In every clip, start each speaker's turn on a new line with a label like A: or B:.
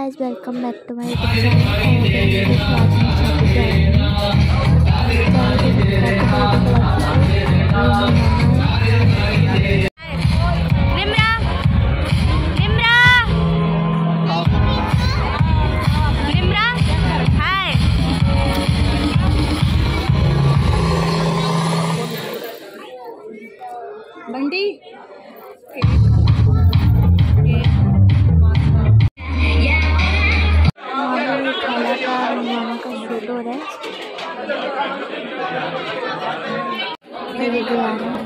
A: guys, welcome back to my YouTube channel.
B: Bunty
A: खाना का मामा का शूट हो रहा है। वीडियो आ रहा है।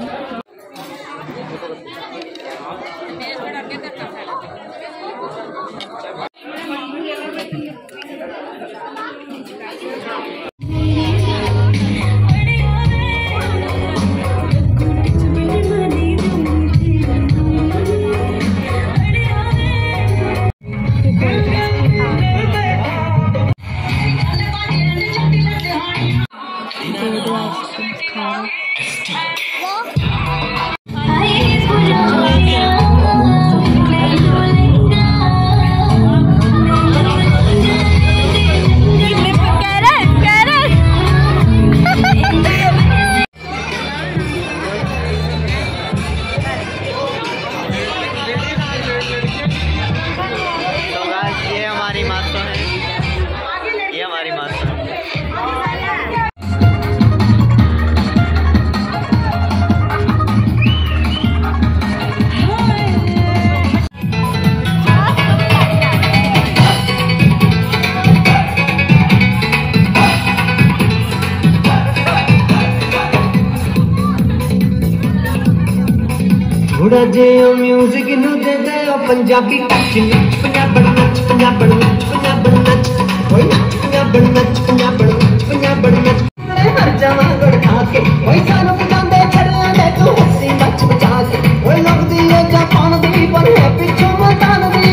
C: थोड़ा जे म्यूजिक नू दे दे ओ पंजाबी टच नच पंजाबी नच पंजाबी नच पंजाबी नच ओए नच पंजाबी नच पंजाबी नच पंजाबी नच हर जावा गुड़ खा के ओए सानू बजांदे छड़ियां दे तू हंसी नच बजा के ओए लगदी है जापान दी पर है पिछों मतान दी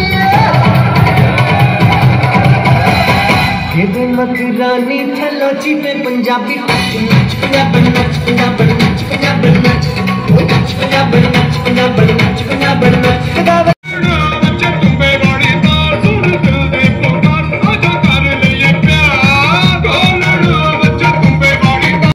C: के दिन मत रानी थलो ची पे पंजाबी